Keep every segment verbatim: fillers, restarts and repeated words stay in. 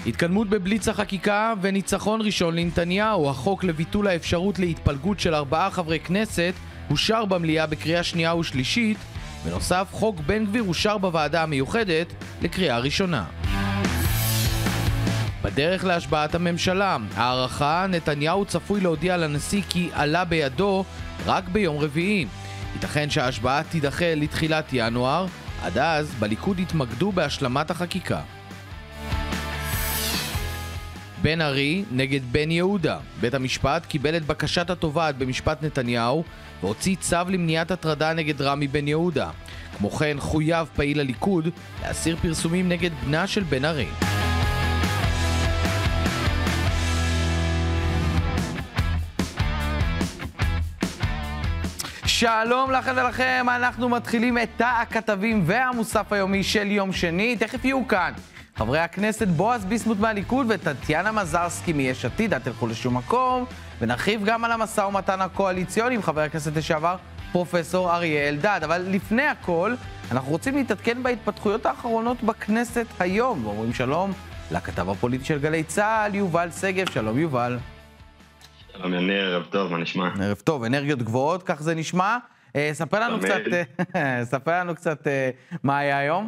התקדמות בבליץ החקיקה וניצחון ראשון לנתניהו. החוק לביטול האפשרות להתפלגות של ארבעה חברי כנסת אושר במליאה בקריאה שנייה ושלישית. בנוסף, חוק בן גביר אושר בוועדה המיוחדת לקריאה ראשונה. בדרך להשבעת הממשלה, הערכה, נתניהו צפוי להודיע לנשיא כי עלה בידו רק ביום רביעי. ייתכן שההשבעה תידחה לתחילת ינואר, עד אז בליכוד יתמקדו בהשלמת החקיקה. בן ארי נגד בן יהודה. בית המשפט קיבל את בקשת התובעת במשפט נתניהו והוציא צו למניעת הטרדה נגד רמי בן יהודה. כמו כן חויב פעיל הליכוד להסיר פרסומים נגד בנה של בן ארי. שלום לכם ולכם, אנחנו מתחילים את תא הכתבים והמוסף היומי של יום שני. תכף יהיו כאן חברי הכנסת בועז ביסמוט מהליכוד וטטיאנה מזרסקי מיש עתיד, אל תלכו לשום מקום, ונרחיב גם על המשא ומתן הקואליציוני עם חבר הכנסת לשעבר פרופסור אריה אלדד. אבל לפני הכל, אנחנו רוצים להתעדכן בהתפתחויות האחרונות בכנסת היום, ואומרים שלום לכתב הפוליטי של גלי צה"ל, יובל שגב. שלום יובל. שלום יניר, ערב טוב, מה נשמע? ערב טוב, אנרגיות גבוהות, כך זה נשמע. ספר לנו קצת, ספר לנו קצת מה היה היום.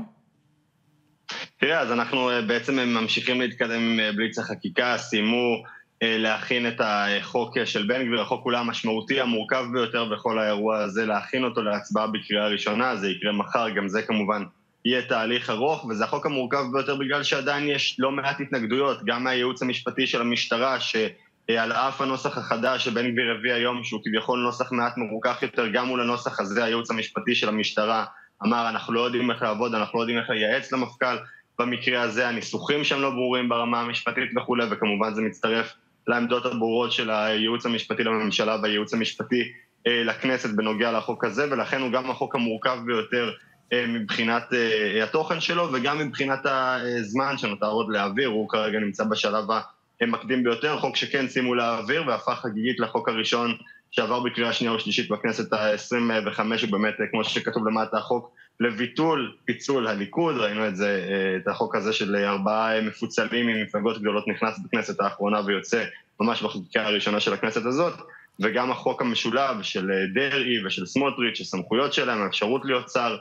תראה, אז אנחנו בעצם ממשיכים להתקדם עם בליץ החקיקה, סיימו להכין את החוק של בן גביר, החוק כולה המשמעותי, המורכב ביותר בכל האירוע הזה, להכין אותו להצבעה בקריאה ראשונה, זה יקרה מחר, גם זה כמובן יהיה תהליך ארוך, וזה החוק המורכב ביותר בגלל שעדיין יש לא מעט התנגדויות, גם מהייעוץ המשפטי של המשטרה, שעל אף הנוסח החדש שבן גביר הביא היום, שהוא כביכול נוסח מעט מרוכך יותר, גם מול הנוסח הזה, הייעוץ המשפטי של המשטרה אמר, אנחנו לא יודעים איך לעבוד, אנחנו לא יודעים איך לייעץ למפכ"ל, במקרה הזה הניסוחים שם לא ברורים ברמה המשפטית וכו', וכמובן זה מצטרף לעמדות הברורות של הייעוץ המשפטי לממשלה והייעוץ המשפטי אה, לכנסת בנוגע לחוק הזה, ולכן הוא גם החוק המורכב ביותר אה, מבחינת אה, התוכן שלו, וגם מבחינת הזמן שנותר עוד להעביר, הוא כרגע נמצא בשלב המקדים ביותר, חוק שכן שימו להעביר, והפך חגיגית לחוק הראשון שעבר בקריאה שנייה ושלישית בכנסת ה-עשרים וחמש, ובאמת כמו שכתוב למטה החוק, לביטול פיצול הליכוד, ראינו את זה, את החוק הזה של ארבעה מפוצלים עם מפלגות גדולות נכנס בכנסת האחרונה ויוצא ממש בחקיקה הראשונה של הכנסת הזאת, וגם החוק המשולב של דרעי ושל סמוטריץ', הסמכויות שלהם, האפשרות להיות שר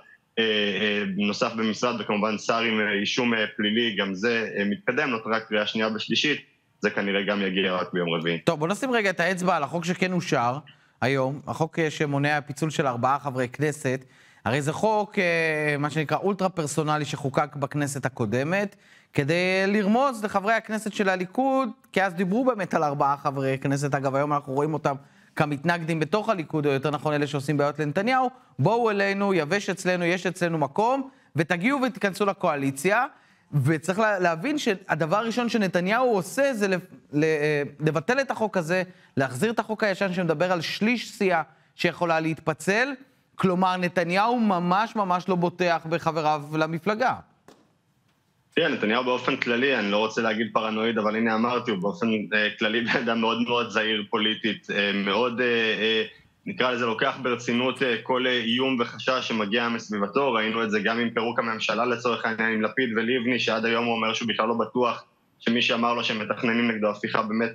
נוסף במשרד, וכמובן שר עם אישום פלילי, גם זה מתקדם, נותרה קריאה שנייה בשלישית, זה כנראה גם יגיע רק ביום רביעי. טוב, בוא נשים רגע את האצבע על החוק שכן אושר היום, החוק שמונע פיצול של ארבעה חברי כנסת. הרי זה חוק, מה שנקרא, אולטרה פרסונלי שחוקק בכנסת הקודמת, כדי לרמוז לחברי הכנסת של הליכוד, כי אז דיברו באמת על ארבעה חברי כנסת, אגב היום אנחנו רואים אותם כמתנגדים בתוך הליכוד, או יותר נכון אלה שעושים בעיות לנתניהו, בואו אלינו, יבש אצלנו, יש אצלנו מקום, ותגיעו ותיכנסו לקואליציה, וצריך להבין שהדבר הראשון שנתניהו עושה זה לבטל את החוק הזה, להחזיר את החוק הישן שמדבר על שליש סיעה שיכולה להתפצל, כלומר, נתניהו ממש ממש לא בוטח בחבריו למפלגה. תראה, נתניהו באופן כללי, אני לא רוצה להגיד פרנואיד, אבל הנה אמרתי, הוא באופן כללי באדם מאוד מאוד זהיר פוליטית, מאוד, נקרא לזה, לוקח ברצינות כל איום וחשש שמגיע מסביבתו, ראינו את זה גם עם פירוק הממשלה לצורך העניין, עם לפיד וליבני, שעד היום הוא אומר שהוא בכלל לא בטוח שמי שאמר לו שהם מתכננים נגדו הפיכה באמת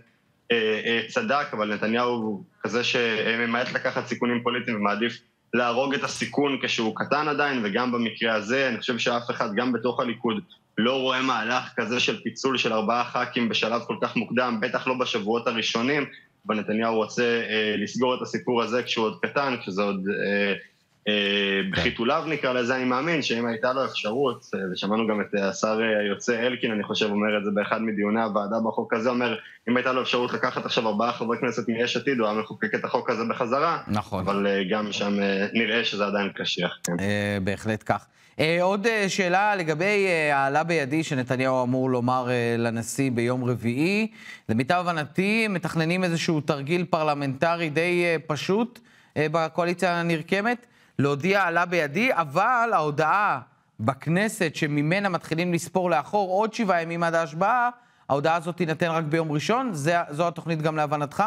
צדק, אבל נתניהו הוא כזה שממעט לקחת סיכונים פוליטיים ומעדיף להרוג את הסיכון כשהוא קטן עדיין, וגם במקרה הזה, אני חושב שאף אחד, גם בתוך הליכוד, לא רואה מהלך כזה של פיצול של ארבעה ח"כים בשלב כל כך מוקדם, בטח לא בשבועות הראשונים, ונתניהו רוצה אה, לסגור את הסיפור הזה כשהוא עוד קטן, כשזה עוד אה, אה, בחיתוליו נקרא לזה, אני מאמין שאם הייתה לו אפשרות, אה, ושמענו גם את השר היוצא אלקין, אני חושב, אומר את זה באחד מדיוני הוועדה בחוק הזה, אומר, אם הייתה לו אפשרות לקחת עכשיו ארבעה חברי כנסת מיש עתיד, הוא היה מחוקק את החוק הזה בחזרה, נכון. אבל אה, גם שם אה, נראה שזה עדיין קשיח. כן. אה, בהחלט כך. עוד שאלה לגבי העלה בידי שנתניהו אמור לומר לנשיא ביום רביעי. למיטב הבנתי, מתכננים איזשהו תרגיל פרלמנטרי די פשוט בקואליציה הנרקמת, להודיע עלה בידי, אבל ההודעה בכנסת שממנה מתחילים לספור לאחור עוד שבעה ימים עד ההשבעה, ההודעה הזאת תינתן רק ביום ראשון, זו התוכנית גם להבנתך?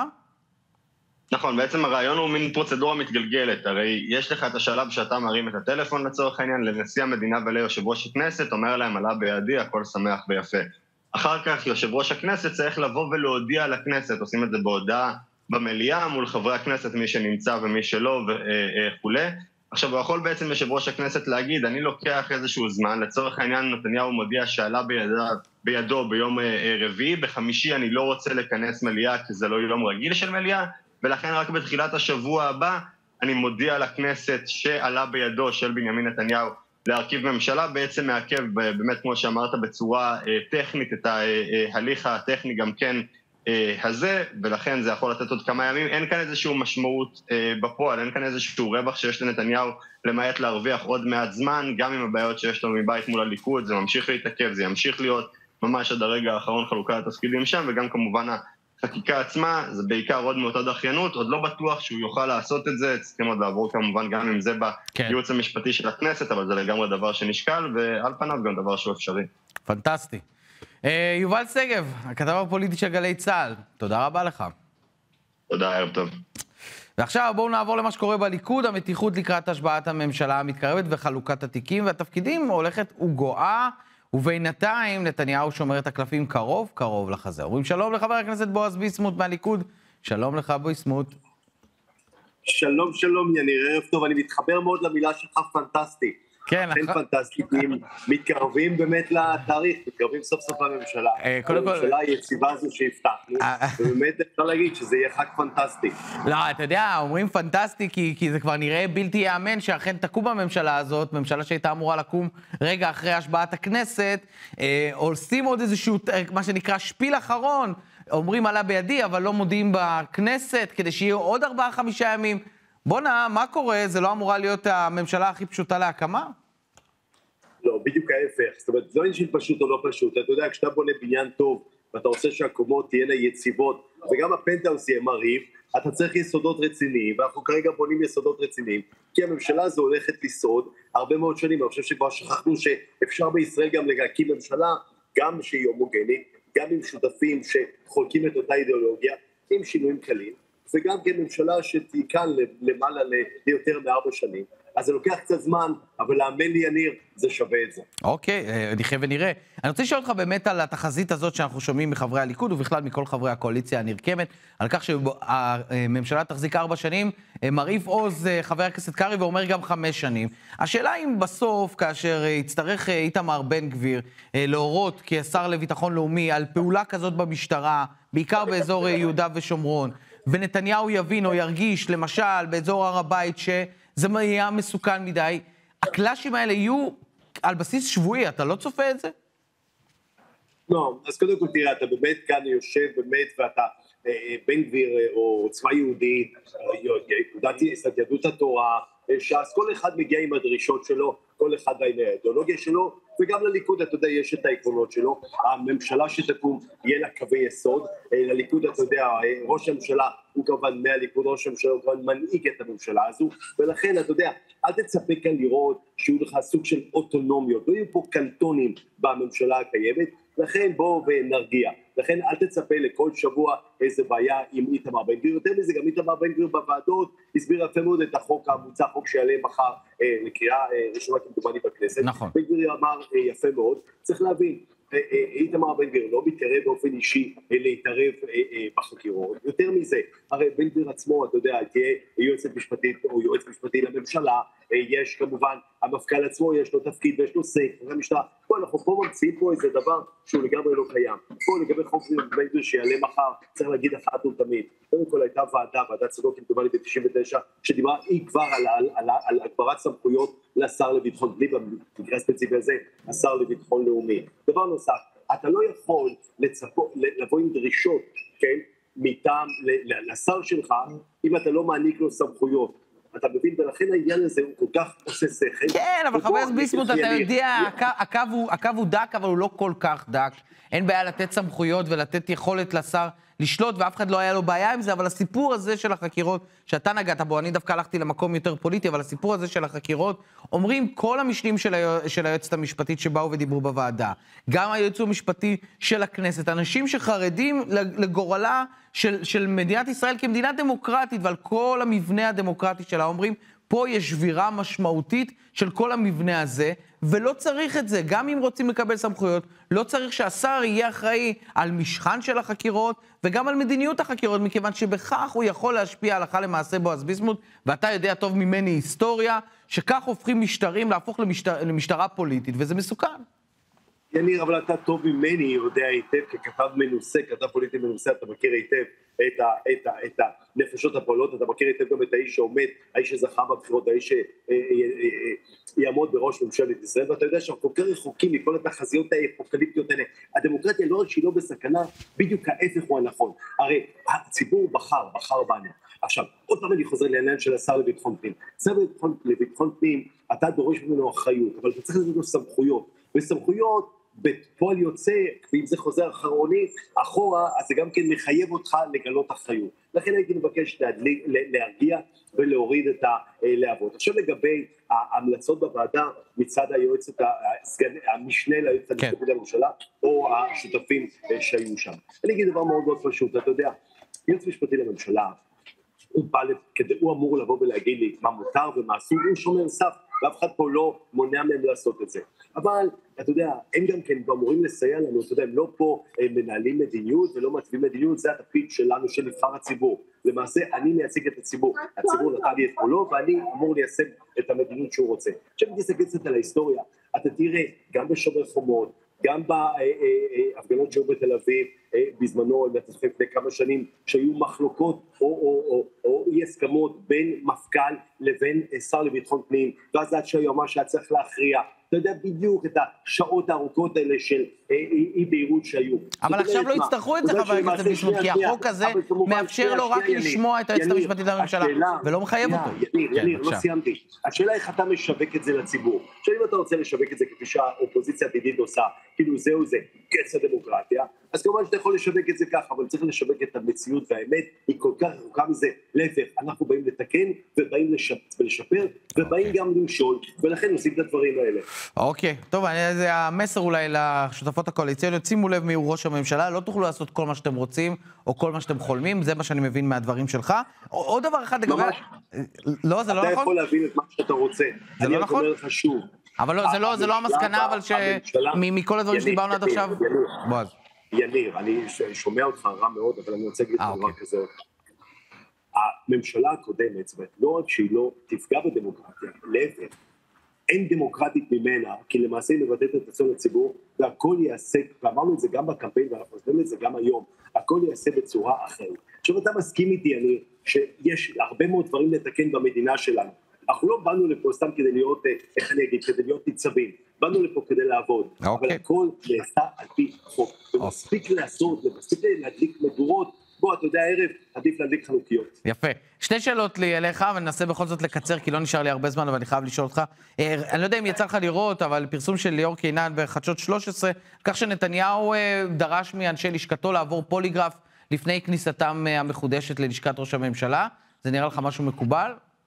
נכון, בעצם הרעיון הוא מין פרוצדורה מתגלגלת, הרי יש לך את השלב שאתה מרים את הטלפון לצורך העניין לנשיא המדינה וליושב ראש הכנסת, אומר להם עלה בידי, הכל שמח ויפה. אחר כך יושב ראש הכנסת צריך לבוא ולהודיע לכנסת, עושים את זה בהודעה במליאה מול חברי הכנסת, מי שנמצא ומי שלא וכו'. עכשיו, הוא יכול בעצם יושב ראש הכנסת להגיד, אני לוקח איזשהו זמן, לצורך העניין נתניהו מודיע שעלה בידו, בידו ביום רביעי, בחמישי אני לא רוצה לכנס מליאה, כי זה לא יום רגיל של מליאה, ולכן רק בתחילת השבוע הבא, אני מודיע לכנסת שעלה בידו של בנימין נתניהו להרכיב ממשלה, בעצם מעכב, באמת כמו שאמרת, בצורה טכנית, את ההליך הטכני גם כן הזה, ולכן זה יכול לתת עוד כמה ימים. אין כאן איזשהו משמעות בפועל, אין כאן איזשהו רווח שיש לנתניהו למעט להרוויח עוד מעט זמן, גם עם הבעיות שיש לו מבית מול הליכוד, זה ממשיך להתעכב, זה ימשיך להיות ממש עד הרגע האחרון חלוקה לתפקידים שם, וגם כמובן החקיקה עצמה, זה בעיקר עוד מאותה דחיינות, עוד לא בטוח שהוא יוכל לעשות את זה, צריכים עוד לעבור כמובן גם אם זה בייעוץ המשפטי של הכנסת, אבל זה לגמרי דבר שנשקל, ועל פניו גם דבר שהוא אפשרי. פנטסטי. יובל סגב, הכתב הפוליטי של גלי צה"ל, תודה רבה לך. תודה, ערב טוב. ועכשיו בואו נעבור למה שקורה בליכוד, המתיחות לקראת השבעת הממשלה המתקרבת וחלוקת התיקים והתפקידים הולכת וגואה, ובינתיים נתניהו שומר את הקלפים קרוב, קרוב לחזה. אומרים שלום לחבר הכנסת בועז ביסמוט מהליכוד, שלום לך ביסמוט. שלום שלום יניר, ערב טוב, אני מתחבר מאוד למילה שלך פנטסטי. כן, אכן פנטסטיים, מתקרבים באמת לתאריך, מתקרבים סוף סוף לממשלה. הממשלה היציבה הזו שהבטחנו, ובאמת אפשר להגיד שזה יהיה חג פנטסטי. לא, אתה יודע, אומרים פנטסטי כי זה כבר נראה בלתי יאמן שאכן תקום בממשלה הזאת, ממשלה שהייתה אמורה לקום רגע אחרי השבעת הכנסת, עושים עוד איזשהו, מה שנקרא, שפיל אחרון, אומרים עלה בידי, אבל לא מודיעים בכנסת, כדי שיהיו עוד ארבעה חמישה ימים. בוא נע, מה קורה? זה לא אמורה להיות הממשלה הכי פשוטה להקמה? לא, בדיוק ההפך. זאת אומרת, זה לא עניין פשוט או לא פשוט. אתה יודע, כשאתה בונה בניין טוב, ואתה רוצה שהקומות תהיינה יציבות, וגם הפנטהאוס יהיה מרהיב, אתה צריך יסודות רציניים, ואנחנו כרגע בונים יסודות רציניים, כי הממשלה הזו הולכת לשרוד הרבה מאוד שנים. אני חושב שכבר שכחנו שאפשר בישראל גם להקים ממשלה, גם שהיא הומוגנית, גם עם שותפים שחולקים את אותה אידיאולוגיה, עם שינויים קלים, וגם כן ממשלה שתהיה כאן למעלה ליותר מארבע שנים. אז זה לוקח קצת זמן, אבל לאמן לי יניר, זה שווה את זה. אוקיי, נחיה ונראה. אני רוצה לשאול אותך באמת על התחזית הזאת שאנחנו שומעים מחברי הליכוד, ובכלל מכל חברי הקואליציה הנרקמת, על כך שהממשלה תחזיק ארבע שנים, מרעיף עוז חבר הכנסת קרי ואומר גם חמש שנים. השאלה אם בסוף, כאשר יצטרך איתמר בן גביר להורות כשר לביטחון לאומי על פעולה כזאת במשטרה, בעיקר באזור יהודה ושומרון, ונתניהו יבין או ירגיש, למשל, באזור הר הבית, שזה יהיה מסוכן מדי, הקלאשים האלה יהיו על בסיס שבועי, אתה לא צופה את זה? לא, אז קודם כל תראה, אתה באמת כאן יושב באמת, ואתה בן גביר או צבא יהודי, יהדות התורה, ש"ס, כל אחד מגיע עם הדרישות שלו, כל אחד עם האידיאולוגיה שלו, וגם לליכוד, אתה יודע, יש את העקרונות שלו, הממשלה שתקום יהיה לה קווי יסוד, לליכוד, אתה יודע, ראש הממשלה הוא כמובן מהליכוד, ראש הממשלה הוא כמובן מנהיג את הממשלה הזו, ולכן, אתה יודע, אל תצפה כאן לראות שיהיו לך סוג של אוטונומיות, לא יהיו פה קנטונים בממשלה הקיימת, לכן בואו ונרגיע, לכן אל תצפה לכל שבוע איזה בעיה עם איתמר בן גביר, יותר מזה גם איתמר בן גביר בוועדות הסביר יפה מאוד את החוק המוצע, חוק שיעלה מחר אה, לקריאה אה, ראשונה כמדומני בכנסת, נכון. בן גביר אמר אה, יפה מאוד, צריך להבין, אה, אה, איתמר בן גביר לא מתקרב באופן אישי אה, להתערב אה, אה, בחקירות, יותר מזה, הרי בן גביר עצמו, אתה יודע, תהיה יועצת משפטית או יועץ משפטי לממשלה, אה, יש כמובן, המפכ"ל עצמו יש לו תפקיד ויש לו סייק, המשטרה, פה אנחנו פה ממציאים פה איזה דבר שהוא לגמרי לא קיים. פה לגבי חוק בן גביר שיעלה מחר, צריך להגיד אחת ולתמיד. קודם כל הייתה ועדה, ועדת צדוק כמדומני ב-תשעים ותשע, שדיברה היא כבר על, על, על, על הגברת סמכויות לשר לביטחון פנים, במקרה הספציפי הזה, השר לביטחון לאומי. דבר נוסף, אתה לא יכול לצפות, לבוא עם דרישות, כן, מטעם לשר שלך, אם אתה לא מעניק לו סמכויות. אתה מבין, ולכן העניין הזה הוא כל כך עושה שכל. כן, אבל חבר הכנסת ביסמוט, אתה יודע, הקו הוא דק, אבל הוא לא כל כך דק. אין בעיה לתת סמכויות ולתת יכולת לשר לשלוט, ואף אחד לא היה לו בעיה עם זה, אבל הסיפור הזה של החקירות, שאתה נגעת בו, אני דווקא הלכתי למקום יותר פוליטי, אבל הסיפור הזה של החקירות, אומרים כל המשנים של, היוע... של היועצת המשפטית שבאו ודיברו בוועדה, גם היועץ המשפטי של הכנסת, אנשים שחרדים לגורלה של, של מדינת ישראל כמדינה דמוקרטית, ועל כל המבנה הדמוקרטי שלה, אומרים, פה יש שבירה משמעותית של כל המבנה הזה, ולא צריך את זה. גם אם רוצים לקבל סמכויות, לא צריך שהשר יהיה אחראי על משכן של החקירות, וגם על מדיניות החקירות, מכיוון שבכך הוא יכול להשפיע הלכה למעשה בועז ביסמוט, ואתה יודע טוב ממני היסטוריה, שכך הופכים משטרים להפוך למשטר, למשטרה פוליטית, וזה מסוכן. יניר, אבל אתה טוב ממני, יודע היטב, ככתב מנוסה, כתב פוליטי מנוסה, אתה מכיר היטב את, ה, את, ה, את הנפשות הפועלות, אתה מכיר היטב גם את האיש שעומד, האיש שזכה בבחירות, האיש שיעמוד בראש ממשלת ישראל, ואתה יודע שאנחנו כל כך רחוקים מכל התחזיות האפוקליפטיות האלה. הדמוקרטיה לא רק שהיא לא בסכנה, בדיוק ההפך הוא הנכון. הרי הציבור בחר, בחר בנו. עכשיו, עוד פעם אני חוזר לעניין של השר לביטחון פנים. שר לביטחון פנים, אתה דורש ממנו אחריות, אבל אתה צריך לתת לו סמכויות, וסמכויות בפועל יוצא, ואם זה חוזר אחרוני, אחורה, אז זה גם כן מחייב אותך לגלות אחריות. לכן הייתי מבקש להדליק, להרגיע ולהוריד את הלהבות. עכשיו לגבי ההמלצות בוועדה מצד היועצת, המשנה ליועצת המשפטית לממשלה, או השותפים שהיו שם. אני אגיד דבר מאוד מאוד פשוט, אתה יודע, יועץ משפטי לממשלה, הוא, בא, הוא אמור לבוא ולהגיד לי מה מותר ומה אסור, הוא שומר סף, ואף אחד פה לא מונע מהם לעשות את זה. אבל, אתה יודע, הם גם כן אמורים לסייע לנו, אתה יודע, הם לא פה הם מנהלים מדיניות ולא מצביעים מדיניות, זה התפקיד שלנו, של נבחר הציבור. למעשה, אני מייצג את הציבור, הציבור נתן לי את קולו, ואני אמור ליישם את המדיניות שהוא רוצה. עכשיו, אם תסתכל קצת על ההיסטוריה, אתה תראה, גם בשומר חומות, גם בהפגנות שהיו בתל אביב, בזמנו, לפני כמה שנים, שהיו מחלוקות או, או, או, או אי הסכמות בין מפכ"ל לבין שר לביטחון פנים, ואז עד שהיומ"ש היה צריך להכריע. אתה יודע בדיוק את השעות הארוכות האלה של אי בהירות שהיו. אבל עכשיו לא יצטרכו את זה, חבר הכנסת ביסמוט, כי החוק הזה מאפשר לו רק לשמוע את היועצת המשפטית לממשלה, ולא מחייב אותו. יניר, יניר, לא סיימתי. השאלה איך אתה משווק את זה לציבור. עכשיו אם אתה רוצה לשווק את זה כפי שהאופוזיציה העתידית עושה, כאילו זהו זה, קץ הדמוקרטיה, אז כמובן שאתה יכול לשווק את זה ככה, אבל צריך לשווק את המציאות, והאמת היא כל כך רחוקה מזה. להפך, אנחנו באים לתקן, ובאים לשפר, ובאים גם למשול, ולכן עושים את הדברים האלה. אוקיי, טוב, זה המסר אולי לשותפות הקואליציוניות, שימו לב מי הוא ראש הממשלה, לא תוכלו לעשות כל מה שאתם רוצים, או כל מה שאתם חולמים, זה מה שאני מבין מהדברים שלך. עוד דבר אחד לגבי... לא, זה לא נכון? אתה יכול להבין את מה שאתה רוצה. זה לא נכון? אני אומר לך שוב. אבל זה לא המסקנה, אבל שמכל הדברים שדיברנו עד עכשיו... בועז. יניר, אני שומע אותך רע מאוד, אבל אני רוצה להגיד לך דבר כזה. הממשלה הקודמת, זאת אומרת, לא רק שהיא לא תפגע בדמוקרטיה, להפך, אין דמוקרטית ממנה, כי למעשה היא מבטאת את עצמו לציבור, והכל יעשה, ואמרנו את זה גם בקמפיין, ואנחנו עושים את זה גם היום, הכל יעשה בצורה אחרת. עכשיו אתה מסכים איתי, יניר, שיש הרבה מאוד דברים לתקן במדינה שלנו. אנחנו לא באנו לפה סתם כדי להיות, איך אני אגיד, כדי להיות ניצבים. באנו לפה כדי לעבוד, okay. אבל הכל נעשה על פי חוק. ומספיק okay. לעשות, ומספיק להדליק מדורות, בוא, אתה יודע, הערב, עדיף להדליק חנוכיות. יפה. שתי שאלות לי אליך, וננסה בכל זאת לקצר, כי לא נשאר לי הרבה זמן, אבל אני חייב לשאול אותך. אני לא יודע אם יצא לך לראות, אבל פרסום של ליאור קינן בחדשות שלוש עשרה, כך שנתניהו דרש מאנשי לשכתו לעבור פוליגרף לפני כניסתם המחודשת ללשכת ראש הממשלה. זה נראה לך משהו מקובל?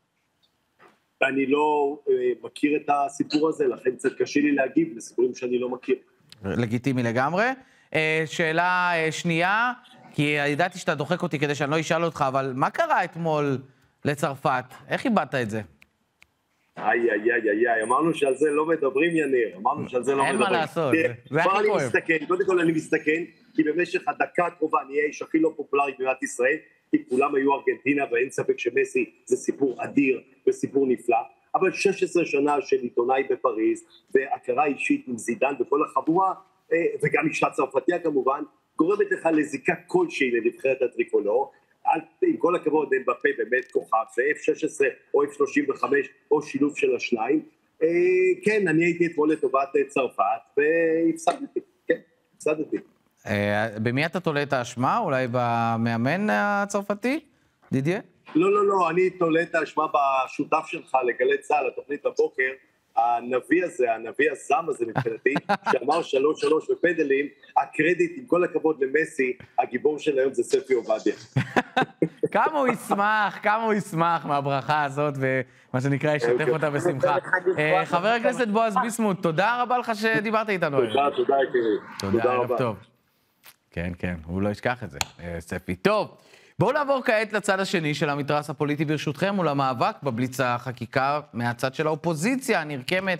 אני לא מכיר את הסיפור הזה, לכן קצת קשה לי להגיב לסיפורים שאני לא מכיר. לגיטימי לגמרי. שאלה שנייה, כי ידעתי שאתה דוחק אותי כדי שאני לא אשאל אותך, אבל מה קרה אתמול לצרפת? איך איבדת את זה? איי, איי, איי, איי, אמרנו שעל זה לא מדברים, יניר, אמרנו שעל זה לא מדברים. אין מה לעשות, זה הכי כואב. קודם כל אני מסתכן, כי במשך הדקה הקרובה אני אהיה איש הכי לא פופולרי במדינת ישראל, כי כולם היו ארגנטינה, ואין ספק שמסי זה סיפור אדיר וסיפור נפלא, אבל שש עשרה שנה של עיתונאי בפריז, והכרה אישית עם זידן וכל החבורה, וגם אישה צרפתיה כמובן, גורמת לך לזיקה כלשהי לנבחרת הטריקולור, עם כל הכבוד אמבפה באמת כוכב, זה אף שש עשרה או אף שלושים וחמש או שילוב של השניים, כן, אני הייתי אתמול לטובת צרפת, והפסדתי, כן, הפסדתי. במי אתה תולה את האשמה? אולי במאמן הצרפתי? דידיה? לא, לא, לא, אני תולה את האשמה בשותף שלך לגלי צה"ל, התוכנית בבוקר, הנביא הזה, הנביא הזם הזה מבחינתי, שאמר שלוש שלוש בפדלים, הקרדיט עם כל הכבוד למסי, הגיבור של היום זה ספי עובדיה. כמה הוא ישמח, כמה הוא ישמח מהברכה הזאת, ומה שנקרא, ישתף אותה בשמחה. חבר הכנסת בועז ביסמוט, תודה רבה לך שדיברת איתנו. תודה, תודה, יקירי. תודה, ערב טוב. כן, כן, הוא לא ישכח את זה, ספי. טוב, בואו לעבור כעת לצד השני של המתרס הפוליטי ברשותכם, ולמאבק בבליץ החקיקה מהצד של האופוזיציה הנרקמת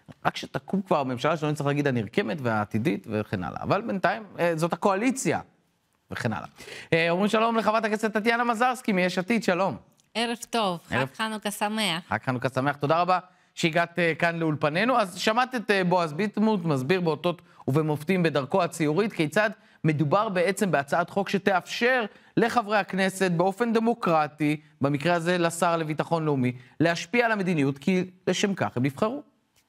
רק שתקום כבר הממשלה שלא נצטרך להגיד הנרקמת והעתידית וכן הלאה. אבל בינתיים זאת הקואליציה וכן הלאה. אומרים שלום לחברת הכנסת טטיאנה מזרסקי מיש עתיד, שלום. ערב טוב, חג חנוכה שמח. חג חנוכה שמח, תודה רבה שהגעת כאן לאולפנינו. אז שמעת את בועז ביטמוט מסביר באותות ובמופתים בדרכו הציורית כיצד מדובר בעצם בהצעת חוק שתאפשר לחברי הכנסת באופן דמוקרטי, במקרה הזה לשר לביטחון לאומי, להשפיע על המדיניות, כי לשם כך הם נבחרו.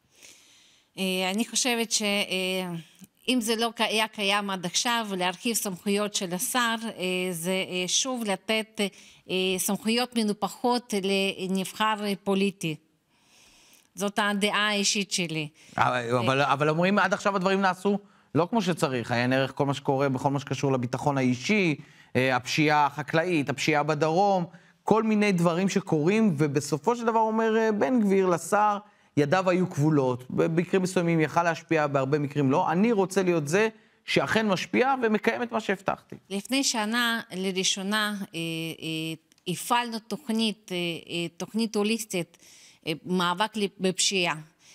אני חושבת שאם זה לא היה קיים עד עכשיו, להרחיב סמכויות של השר, זה שוב לתת סמכויות מנופחות לנבחר פוליטי. זאת הדעה האישית שלי. אבל, אבל אומרים, עד עכשיו הדברים נעשו לא כמו שצריך. היה נערך כל מה שקורה בכל מה שקשור לביטחון האישי, הפשיעה החקלאית, הפשיעה בדרום, כל מיני דברים שקורים, ובסופו של דבר אומר בן גביר לשר, ידיו היו כבולות. במקרים מסוימים יכל להשפיע, בהרבה מקרים לא. אני רוצה להיות זה שאכן משפיע ומקיים את מה שהבטחתי. לפני שנה, לראשונה, הפעלנו תוכנית, תוכנית הוליסטית, מאבק בפשיעה,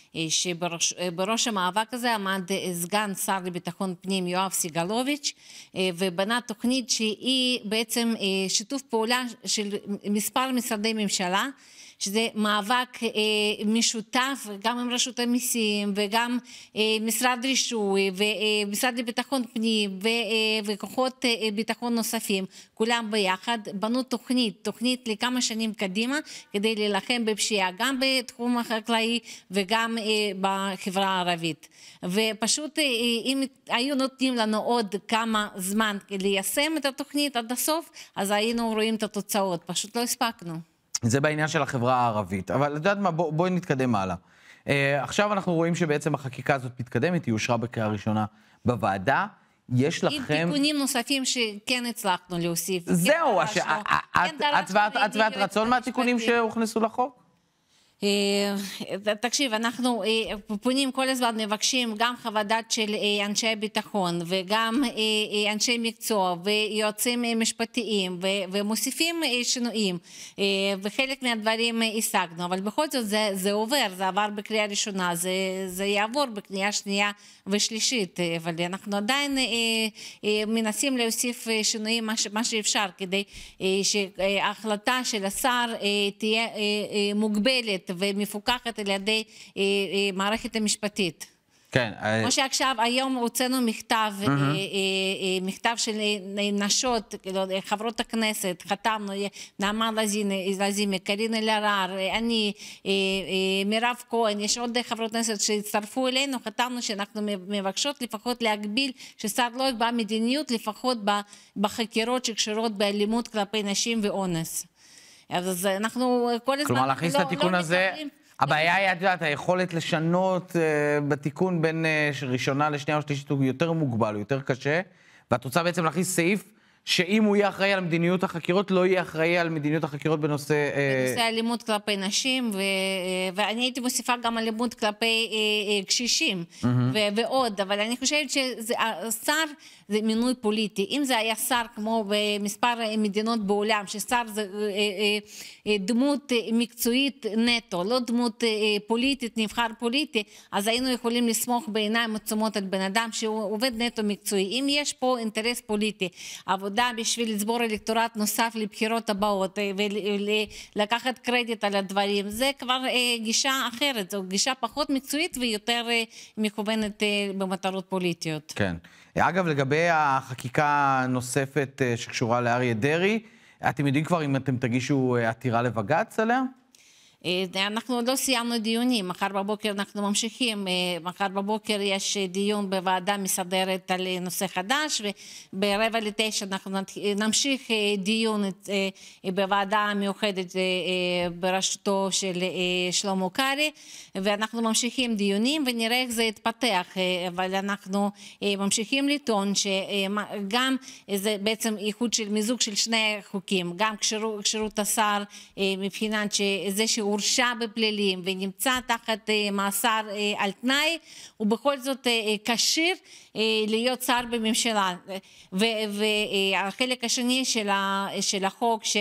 שבראש המאבק הזה עמד סגן שר לביטחון פנים יואב סגלוביץ', ובנה תוכנית שהיא בעצם שיתוף פעולה של מספר משרדי ממשלה, שזה מאבק אה, משותף גם עם רשות המיסים וגם אה, משרד רישוי ומשרד לביטחון פנים ו, אה, וכוחות אה, ביטחון נוספים, כולם ביחד בנו תוכנית, תוכנית לכמה שנים קדימה כדי להילחם בפשיעה, גם בתחום החקלאי וגם אה, בחברה הערבית. ופשוט אה, אם היו נותנים לנו עוד כמה זמן ליישם את התוכנית עד הסוף, אז היינו רואים את התוצאות, פשוט לא הספקנו. זה בעניין של החברה הערבית, אבל את יודעת מה, בוא, בואי נתקדם הלאה. Uh, עכשיו אנחנו רואים שבעצם החקיקה הזאת מתקדמת, היא אושרה בקריאה ראשונה בוועדה, יש לכם... עם תיקונים נוספים שכן הצלחנו להוסיף. זהו, את ואת רצון מהתיקונים שהוכנסו לחוק? תקשיב, אנחנו פונים כל הזמן, מבקשים גם חוות דעת של אנשי הביטחון וגם אנשי מקצוע ויועצים משפטיים ומוסיפים שינויים, וחלק מהדברים השגנו, אבל בכל זאת זה, זה עובר, זה עבר בקריאה ראשונה, זה, זה יעבור בקריאה שנייה ושלישית, אבל אנחנו עדיין מנסים להוסיף שינויים מה שאפשר, כדי שההחלטה של השר תהיה מוגבלת ומפוקחת על ידי אה, אה, מערכת המשפטית. כן. כמו שעכשיו, היום הוצאנו מכתב, mm-hmm. אה, אה, אה, מכתב של נשות, חברות הכנסת, חתמנו, נעמה לזימי, קארין אלהרר, אני, אה, אה, מירב כהן, יש עוד חברות כנסת שהצטרפו אלינו, חתמנו שאנחנו מבקשות לפחות להגביל, ששר לא יקבע מדיניות, לפחות בחקירות שקשורות באלימות כלפי נשים ואונס. אז אנחנו כל הזמן... כלומר, להכניס את התיקון הזה, הבעיה היא, את יודעת, היכולת לשנות בתיקון בין ראשונה לשנייה או שלישית הוא יותר מוגבל, הוא יותר קשה, ואת רוצה בעצם להכניס סעיף שאם הוא יהיה אחראי על מדיניות החקירות, לא יהיה אחראי על מדיניות החקירות בנושא... בנושא אלימות כלפי נשים, ואני הייתי מוסיפה גם אלימות כלפי קשישים, ועוד, אבל אני חושבת שהשר זה מינוי פוליטי. אם זה היה שר כמו במספר מדינות בעולם, ששר זה דמות מקצועית נטו, לא דמות פוליטית, נבחר פוליטי, אז היינו יכולים לסמוך בעיניים עצומות על בן אדם שהוא עובד נטו מקצועי. אם יש פה אינטרס פוליטי, עבודה בשביל לצבור אלקטורט נוסף לבחירות הבאות ולקחת קרדיט על הדברים, זה כבר גישה אחרת, זו גישה פחות מקצועית ויותר מכוונת במטרות פוליטיות. כן. אגב, לגבי החקיקה הנוספת שקשורה לאריה דרעי, אתם יודעים כבר אם אתם תגישו עתירה לבג"ץ עליה? אנחנו לא סיימנו דיונים, מחר בבוקר אנחנו ממשיכים, מחר בבוקר יש דיון בוועדה מסדרת על נושא חדש, וברבע לתשע אנחנו נמשיך דיון בוועדה המיוחדת בראשותו של שלמה קרעי, ואנחנו ממשיכים דיונים ונראה איך זה יתפתח, אבל אנחנו ממשיכים לטעון שגם זה בעצם איחוד של מיזוג של שני חוקים, גם כשירות השר מבחינת שזה שהוא הורשע בפלילים ונמצא תחת מאסר על תנאי, ובכל זאת כשיר להיות שר בממשלה. והחלק השני של החוק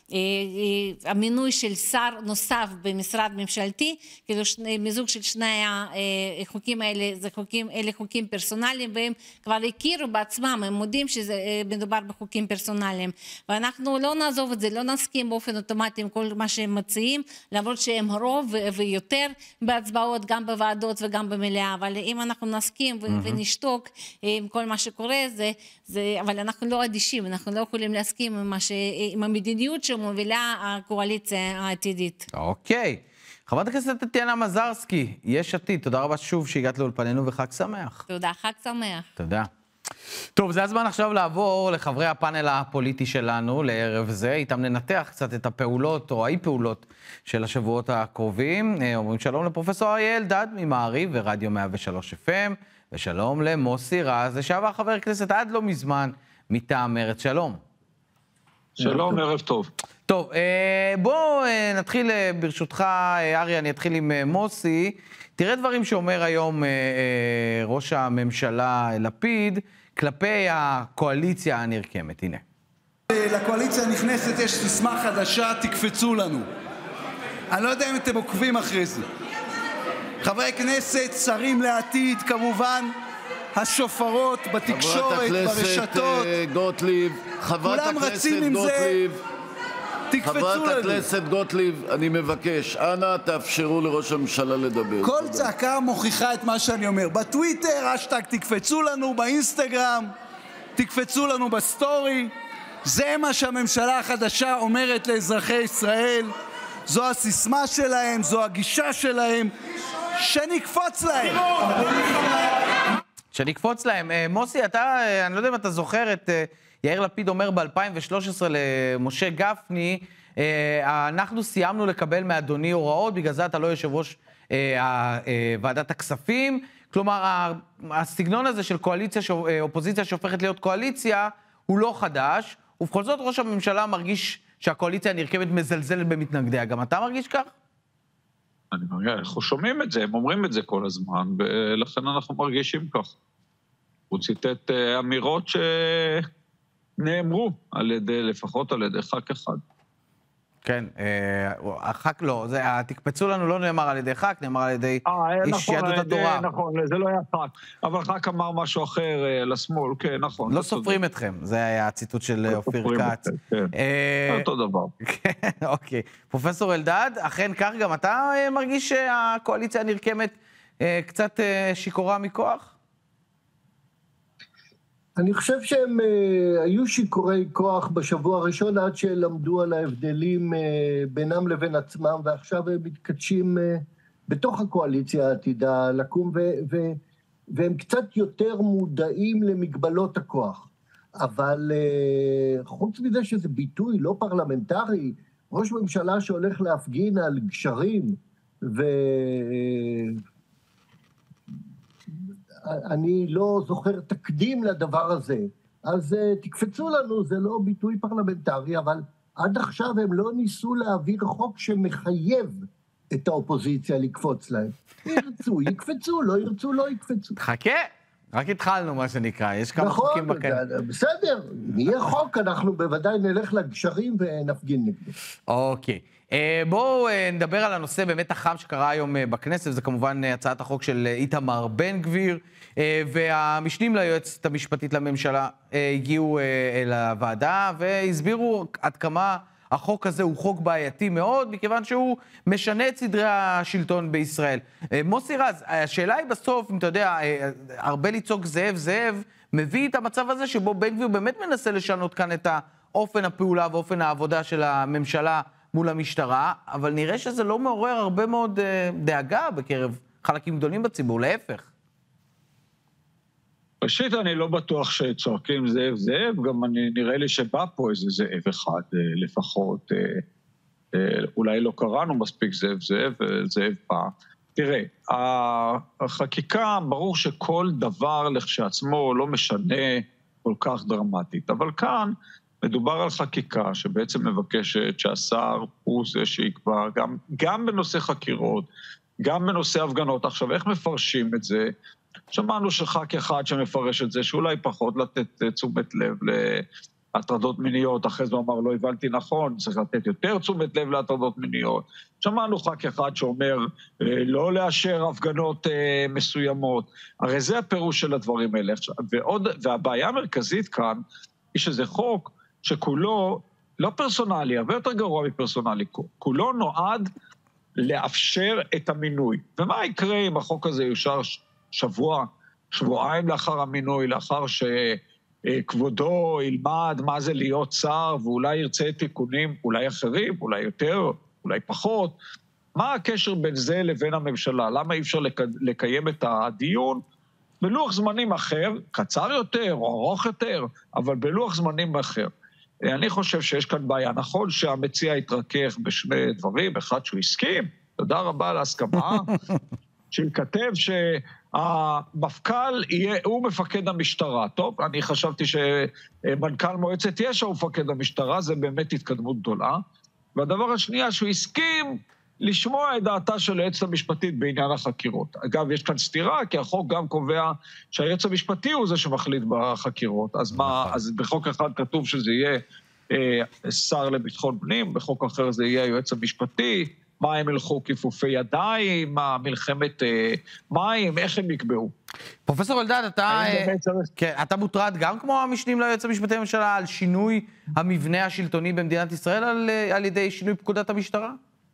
המינוי של שר נוסף במשרד ממשלתי, כאילו מיזוג של שני החוקים האלה, זה חוקים, אלה חוקים פרסונליים, והם כבר הכירו בעצמם, הם מודים שמדובר בחוקים פרסונליים, ואנחנו לא נעזוב את זה, לא נסכים באופן אוטומטי עם כל מה שהם מציעים, למרות שהם רוב ויותר בהצבעות, גם בוועדות וגם במליאה, אבל אם אנחנו נסכים ונשתוק עם כל מה שקורה, זה, זה, אבל אנחנו לא אדישים, אנחנו לא יכולים להסכים עם, מה ש, עם המדיניות שמובילה הקואליציה העתידית. אוקיי. חברת הכנסת טטיאנה מזרסקי, יש עתיד, תודה רבה שוב שהגעת לאולפנינו וחג שמח. תודה, חג שמח. תודה. טוב, זה הזמן עכשיו לעבור לחברי הפאנל הפוליטי שלנו לערב זה, איתם ננתח קצת את הפעולות או האי פעולות של השבועות הקרובים. אומרים שלום לפרופסור אריה אלדד ממעריב ורדיו מאה ושלוש אף אם, ושלום למוסי רז, לשעבר חבר כנסת עד לא מזמן מטעם מרצ. שלום. שלום, ערב טוב. טוב, בואו נתחיל ברשותך, אריה, אני אתחיל עם מוסי. תראה דברים שאומר היום ראש הממשלה לפיד כלפי הקואליציה הנרקמת, הנה. לקואליציה הנכנסת יש סיסמה חדשה, תקפצו לנו. אני לא יודע אם אתם עוקבים אחרי זה. חברי כנסת, שרים לעתיד, כמובן, השופרות בתקשורת, ברשתות. חברת הכנסת גוטליב, חברת הכנסת גוטליב, חברת הכנסת גוטליב, אני מבקש, אנא תאפשרו לראש הממשלה לדבר. כל צעקה מוכיחה את מה שאני אומר. בטוויטר, השטג תקפצו לנו, באינסטגרם, תקפצו לנו בסטורי. זה מה שהממשלה החדשה אומרת לאזרחי ישראל. זו הסיסמה שלהם, זו הגישה שלהם, שנקפוץ להם. שנקפוץ להם. מוסי, אתה, אני לא יודע אם אתה זוכר את יאיר לפיד אומר ב-אלפיים ושלוש עשרה למשה גפני, אנחנו סיימנו לקבל מאדוני הוראות, בגלל זה אתה לא יושב ראש ועדת הכספים. כלומר, הסגנון הזה של קואליציה, אופוזיציה שהופכת להיות קואליציה, הוא לא חדש, ובכל זאת ראש הממשלה מרגיש שהקואליציה הנרקמת מזלזלת במתנגדיה. גם אתה מרגיש כך? אני מרגיש, אנחנו שומעים את זה, הם אומרים את זה כל הזמן, ולכן אנחנו מרגישים כך. הוא ציטט אמירות שנאמרו על ידי, לפחות על ידי ח"כ אחד. כן, הח"כ לא, תקפצו לנו לא נאמר על ידי ח"כ, נאמר על ידי איש יהדות התורה. נכון, זה לא היה ח"כ, אבל ח"כ אמר משהו אחר לשמאל, כן, נכון. לא סופרים אתכם, זה היה הציטוט של אופיר כץ. אותו דבר. אוקיי. פרופסור אלדד, אכן כך גם אתה מרגיש שהקואליציה הנרקמת קצת שיכורה מכוח? אני חושב שהם uh, היו שיכורי כוח בשבוע הראשון עד שלמדו על ההבדלים uh, בינם לבין עצמם, ועכשיו הם מתקדשים uh, בתוך הקואליציה העתידה לקום, ו- ו- והם קצת יותר מודעים למגבלות הכוח. אבל uh, חוץ מזה שזה ביטוי לא פרלמנטרי, ראש ממשלה שהולך להפגין על גשרים, ו... אני לא זוכר תקדים לדבר הזה, אז uh, תקפצו לנו, זה לא ביטוי פרלמנטרי, אבל עד עכשיו הם לא ניסו להעביר חוק שמחייב את האופוזיציה לקפוץ להם. ירצו, יקפצו, לא ירצו, לא יקפצו. חכה, רק התחלנו מה שנקרא, יש כמה נכון, חוקים בכן. בסדר, אם יהיה חוק, אנחנו בוודאי נלך לגשרים ונפגין נגדו. אוקיי. בואו נדבר על הנושא באמת החם שקרה היום בכנסת, וזה כמובן הצעת החוק של איתמר בן גביר, והמשנים ליועצת המשפטית לממשלה הגיעו אל הוועדה והסבירו עד כמה החוק הזה הוא חוק בעייתי מאוד, מכיוון שהוא משנה את סדרי השלטון בישראל. מוסי רז, השאלה היא בסוף, אם אתה יודע, הרבה לצעוק זאב זאב, מביא את המצב הזה שבו בן גביר באמת מנסה לשנות כאן את האופן הפעולה ואופן העבודה של הממשלה מול המשטרה, אבל נראה שזה לא מעורר הרבה מאוד דאגה בקרב חלקים גדולים בציבור, להפך. ראשית, אני לא בטוח שצועקים זאב זאב, גם אני, נראה לי שבא פה איזה זאב אחד לפחות, אולי לא קראנו מספיק זאב זאב, זאב פעם. תראה, החקיקה, ברור שכל דבר לכשעצמו לא משנה כל כך דרמטית, אבל כאן מדובר על חקיקה שבעצם מבקשת שהשר הוא זה שיקבע, גם, גם בנושא חקירות, גם בנושא הפגנות. עכשיו, איך מפרשים את זה? שמענו שח"כ אחד שמפרש את זה, שאולי פחות לתת תשומת לב הטרדות מיניות, אחרי זה הוא אמר, לא הבנתי נכון, צריך לתת יותר תשומת לב להטרדות מיניות. שמענו ח"כ אחד שאומר, לא לאשר הפגנות מסוימות. הרי זה הפירוש של הדברים האלה. ועוד, והבעיה המרכזית כאן, היא שזה חוק שכולו, לא פרסונלי, הרבה יותר גרוע מפרסונלי, כולו נועד לאפשר את המינוי. ומה יקרה אם החוק הזה יושר שבוע, שבועיים לאחר המינוי, לאחר שכבודו ילמד מה זה להיות שר, ואולי ירצה תיקונים, אולי אחרים, אולי יותר, אולי פחות. מה הקשר בין זה לבין הממשלה? למה אי אפשר לקיים את הדיון בלוח זמנים אחר, קצר יותר או ארוך יותר, אבל בלוח זמנים אחר? אני חושב שיש כאן בעיה. נכון שהמציע התרכך בשני דברים, אחד שהוא הסכים, תודה רבה על ההסכמה, שכתב שהמפכ"ל יהיה, הוא מפקד המשטרה. טוב, אני חשבתי שמנכ"ל מועצת יש"ע הוא מפקד המשטרה, זה באמת התקדמות גדולה. והדבר השנייה, שהוא הסכים לשמוע את דעתה של היועצת המשפטית בעניין החקירות. אגב, יש כאן סתירה, כי החוק גם קובע שהיועץ המשפטי הוא זה שמחליט בחקירות. אז מה, אז בחוק אחד כתוב שזה יהיה אה, שר לביטחון פנים, בחוק אחר זה יהיה היועץ המשפטי, מה הם ילכו כיפופי ידיים, מה מלחמת אה, מים, איך הם יקבעו. פרופסור אלדד, אתה, אה, כן, אתה מוטרד גם כמו המשנים ליועץ המשפטי לממשלה על שינוי המבנה השלטוני במדינת ישראל על, על ידי שינוי פקודת המשטרה?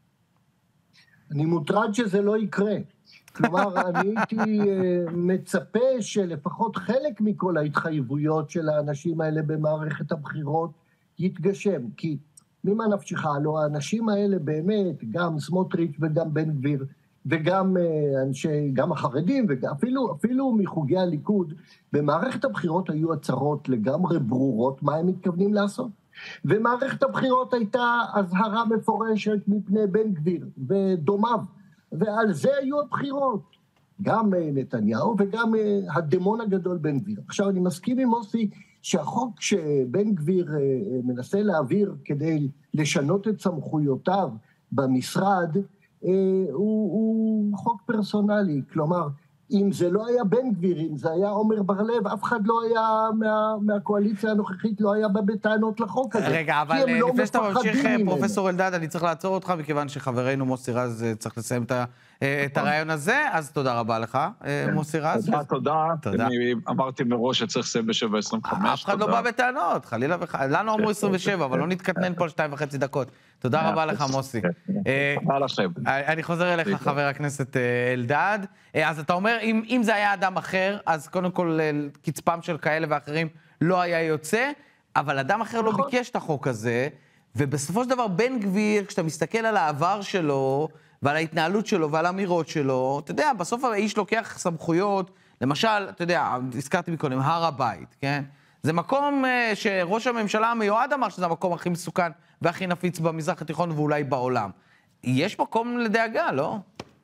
אני מוטרד שזה לא יקרה. כלומר, אני הייתי מצפה שלפחות חלק מכל ההתחייבויות של האנשים האלה במערכת הבחירות יתגשם. כי ממה נפשך? הלוא האנשים האלה באמת, גם סמוטריץ' וגם בן גביר, וגם אנשי, גם החרדים, ואפילו, אפילו מחוגי הליכוד, במערכת הבחירות היו הצהרות לגמרי ברורות מה הם מתכוונים לעשות. ומערכת הבחירות הייתה הזהרה מפורשת מפני בן גביר ודומיו, ועל זה היו הבחירות, גם נתניהו וגם הדמון הגדול בן גביר. עכשיו אני מסכים עם מוסי שהחוק שבן גביר מנסה להעביר כדי לשנות את סמכויותיו במשרד, הוא, הוא חוק פרסונלי, כלומר, אם זה לא היה בן גביר, אם זה היה עומר בר-לב, אף אחד לא היה, מה, מהקואליציה הנוכחית, לא היה בטענות לחוק הזה. רגע, אבל לא לפני שאתה ממשיך, פרופסור אלדד, אני צריך לעצור אותך, מכיוון שחברנו מוסי רז צריך לסיים את, ה, את הרעיון הזה, אז תודה רבה לך, מוסי רז. תודה, תודה. תודה. אני אמרתי מראש שצריך לסיים ב-שבע עשרים וחמש. אף אחד לא בא בטענות, חלילה וחלילה. לנו אמרו עשרים ושבע, אבל לא נתקטנן פה שתיים וחצי דקות. תודה רבה לך, מוסי. תודה לכם. אני חוזר אליך, חבר הכנסת אלדד. אז אתה אומר, אם, אם זה היה אדם אחר, אז קודם כל קצפם של כאלה ואחרים לא היה יוצא, אבל אדם אחר לא ביקש את החוק הזה, ובסופו של דבר בן גביר, כשאתה מסתכל על העבר שלו, ועל ההתנהלות שלו ועל האמירות שלו, אתה יודע, בסוף האיש לוקח סמכויות, למשל, אתה יודע, הזכרתי מקודם, הר הבית, כן? זה מקום שראש הממשלה המיועד אמר שזה המקום הכי מסוכן והכי נפיץ במזרח התיכון ואולי בעולם. יש מקום לדאגה, לא?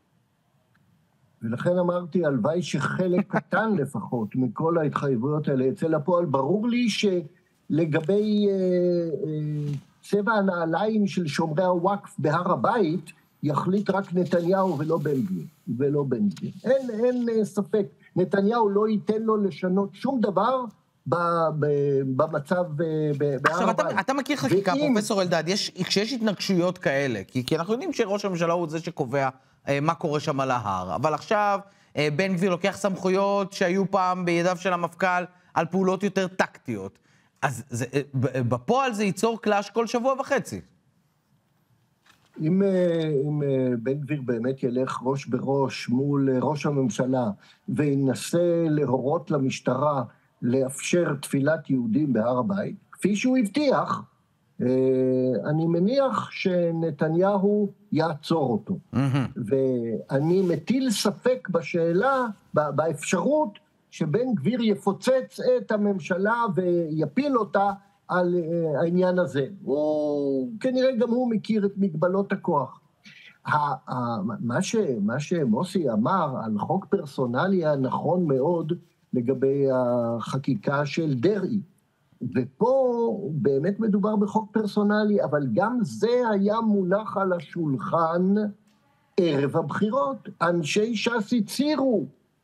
ולכן אמרתי, הלוואי שחלק קטן לפחות מכל ההתחייבויות האלה יצא לפועל. ברור לי שלגבי אה, אה, צבע הנעליים של שומרי הוואקף בהר הבית, יחליט רק נתניהו ולא בן גביר, ולא בן גביר. אין, אין ספק, נתניהו לא ייתן לו לשנות שום דבר ב, ב, במצב בהר הבית. עכשיו, אתה, אתה מכיר חקיקה, ואם... פרופסור אלדד, יש, כשיש התנגשויות כאלה, כי, כי אנחנו יודעים שראש הממשלה הוא זה שקובע אה, מה קורה שם על ההר, אבל עכשיו אה, בן גביר לוקח סמכויות שהיו פעם בידיו של המפכ"ל על פעולות יותר טקטיות, אז זה, בפועל זה ייצור קלאש כל שבוע וחצי. אם, אם בן גביר באמת ילך ראש בראש מול ראש הממשלה וינסה להורות למשטרה לאפשר תפילת יהודים בהר הבית, כפי שהוא הבטיח, אני מניח שנתניהו יעצור אותו. Mm-hmm. ואני מטיל ספק בשאלה, באפשרות, שבן גביר יפוצץ את הממשלה ויפיל אותה על העניין הזה. הוא, כנראה גם הוא מכיר את מגבלות הכוח. מה ש, מה שמוסי אמר על חוק פרסונלי היה נכון מאוד לגבי החקיקה של דרעי. ופה באמת מדובר בחוק פרסונלי, אבל גם זה היה מונח על השולחן ערב הבחירות. אנשי ש"ס הצירו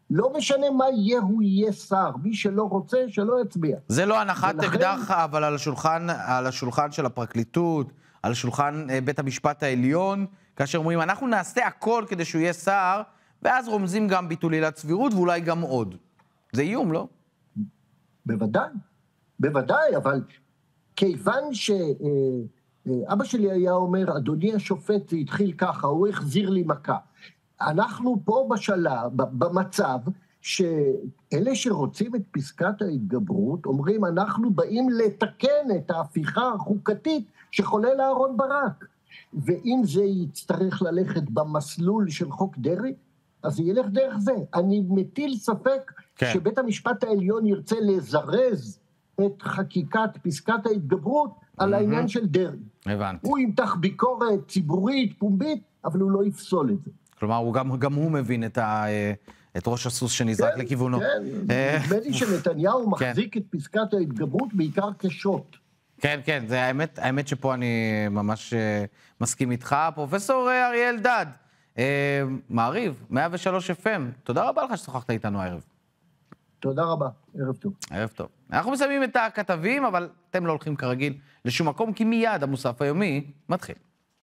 לא משנה מה יהיה, הוא יהיה שר. מי שלא רוצה, שלא יצביע. זה לא הנחת ולכן... אקדח, אבל על השולחן, על השולחן של הפרקליטות, על שולחן בית המשפט העליון, כאשר אומרים, אנחנו נעשה הכל כדי שהוא יהיה שר, ואז רומזים גם ביטול עילת סבירות, ואולי גם עוד. זה איום, לא? בוודאי, בוודאי, אבל כיוון שאבא שלי היה אומר, אדוני השופט, זה התחיל ככה, הוא החזיר לי מכה. אנחנו פה בשלב, במצב, שאלה שרוצים את פסקת ההתגברות, אומרים, אנחנו באים לתקן את ההפיכה החוקתית שחולל אהרן ברק. ואם זה יצטרך ללכת במסלול של חוק דרעי, אז ילך דרך זה. אני מטיל ספק כן. שבית המשפט העליון ירצה לזרז את חקיקת פסקת ההתגברות mm-hmm. על העניין של דרעי. הבנתי. הוא ימתח ביקורת ציבורית, פומבית, אבל הוא לא יפסול את זה. כלומר, הוא גם, גם הוא מבין את, ה, את ראש הסוס שנזרק כן, לכיוונו. כן, נדמה לי שנתניהו מחזיק כן. את פסקת ההתגברות בעיקר כשוט. כן, כן, זה האמת, האמת שפה אני ממש מסכים איתך. פרופסור אריה אלדד, מעריב, מאה ושלוש אף אם, תודה רבה לך ששוחחת איתנו הערב. תודה רבה, ערב טוב. ערב טוב. אנחנו מסיימים את הכתבים, אבל אתם לא הולכים כרגיל לשום מקום, כי מיד המוסף היומי מתחיל.